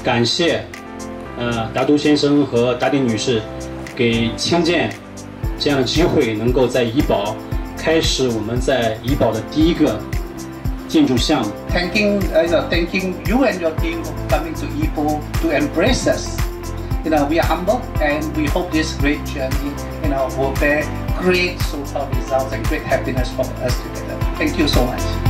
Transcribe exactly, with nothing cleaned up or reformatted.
感谢呃达都先生和达丁女士给青建这样的机会，能够在怡保开始我们在怡保的第一个建筑项目。 Thanking, uh, you know, thanking you and your team for coming to Ipoh to embrace us. You know, we are humble and we hope this great journey, you know, will bear great so far results and great happiness for us together. Thank you so much.